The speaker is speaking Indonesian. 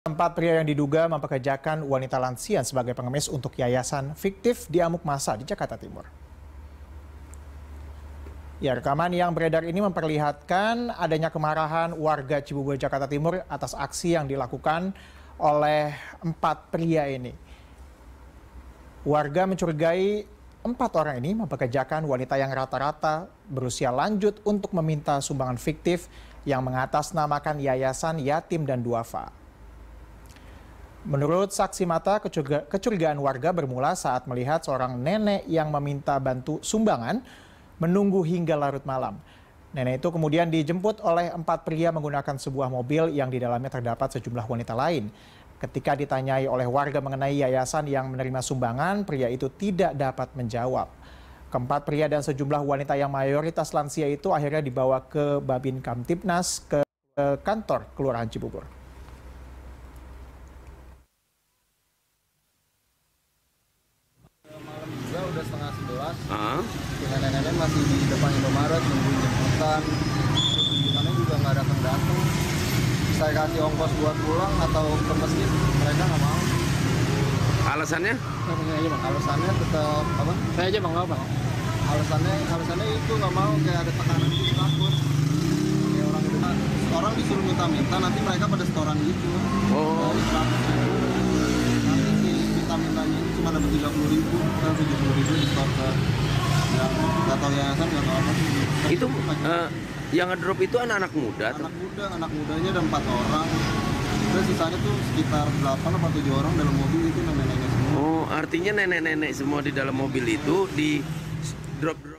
Empat pria yang diduga mempekerjakan wanita lansia sebagai pengemis untuk yayasan fiktif diamuk massa di Jakarta Timur. Ya, rekaman yang beredar ini memperlihatkan adanya kemarahan warga Cibubur, Jakarta Timur atas aksi yang dilakukan oleh empat pria ini. Warga mencurigai empat orang ini mempekerjakan wanita yang rata-rata berusia lanjut untuk meminta sumbangan fiktif yang mengatasnamakan Yayasan Yatim dan Duafa. Menurut saksi mata, kecurigaan warga bermula saat melihat seorang nenek yang meminta bantu sumbangan menunggu hingga larut malam. Nenek itu kemudian dijemput oleh empat pria menggunakan sebuah mobil yang di dalamnya terdapat sejumlah wanita lain. Ketika ditanyai oleh warga mengenai yayasan yang menerima sumbangan, pria itu tidak dapat menjawab. Keempat pria dan sejumlah wanita yang mayoritas lansia itu akhirnya dibawa ke Babin Kamtibnas ke kantor Kelurahan Cibubur. Udah setengah 11, nenek-nenek masih di depan Indomaret nungguin jemputan. Jemputannya juga nggak datang-datang. Saya kasih ongkos buat pulang atau ke masjid, mereka nggak mau. Alasannya? Alasannya tetap apa? Saya aja bang, apa? Alasannya itu nggak mau, kayak ada tekanan gitu, takut. Kayak orang disuruh minta-minta, nanti mereka pada setoran gitu. Oh. Dari 100.000. Nanti si minta-mintanya ini cuma dapat 30.000, 70.000 di store ke yang nggak tahu yayasan, nggak tahu apa sih. Itu yang ngedrop itu anak-anak muda? Anak mudanya ada 4 orang. Terus sisanya tuh sekitar 8 atau 7 orang dalam mobil itu nenek-nenek semua. Oh, artinya nenek-nenek semua di dalam mobil itu di drop